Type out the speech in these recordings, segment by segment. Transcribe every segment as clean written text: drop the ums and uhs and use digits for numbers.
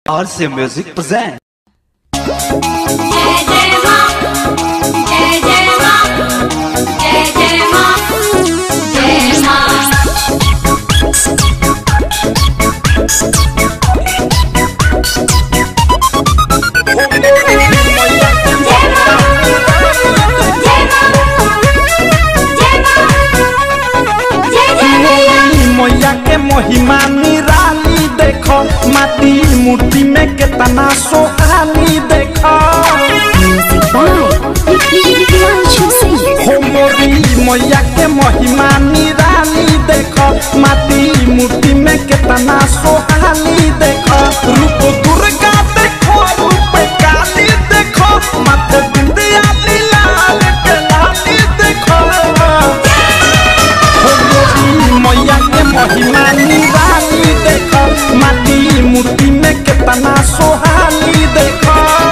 RC Music present। जय जय मां, जय जय मां, जय जय मां, जय मां। मैया के महिमा निराली देखो, माटी मूर्ति में कितना सोहानी देखो। हो मोरी मैया के महिमा निराली देखो, माटी मूर्ति में कितना सोहानी देखो। रूप दुर्गा देखो, रूप काली देखो, माथे बिंदिया लाल के लाली देखो। मैया के महिमा निराली देखो, माटी मूर्ति में कितना सोहानी देखो।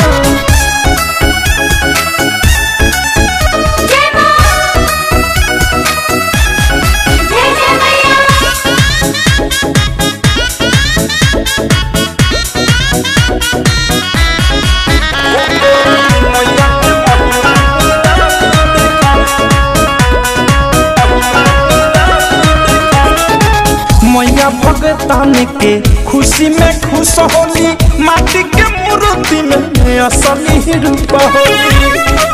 मैया भगतान के खुशी में खुश होली, माटी के मूर्ति में असली रूप होली।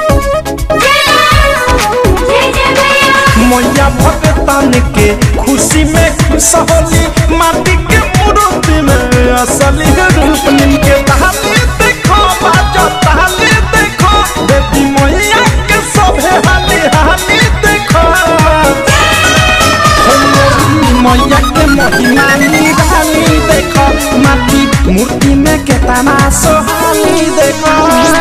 मैया भगतान के खुशी में खुश होली, माटी के मूर्ति में असली रूप। निनके ताली देखो, बाजो ताली देखो, देवी मैया के सभे हाली हाली देखो। मैया के महिमा निराली देखो, माटी मूर्ति में कितना सोहानी देखो।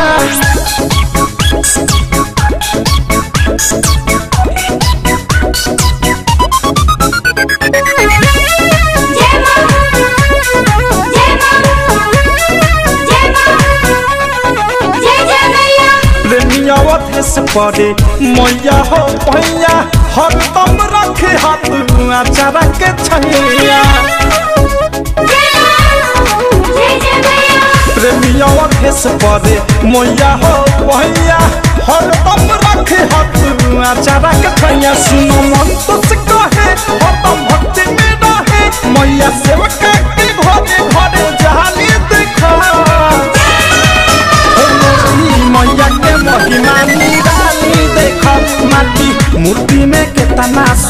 पड़े मैया हो पैया, हरदम रखे हाथ आचारा के छैया। प्रेमिया भेस पड़े मैया हो पैया, हरदम रखे हाथ आचारा के छैया। सुनो मन तुझ कहे, हरदम भक्ति में रहे, मैया सेवका के घरे घरे जानी देखो। मैया के महिमा निराली देखो, माटी मूर्ति में कितना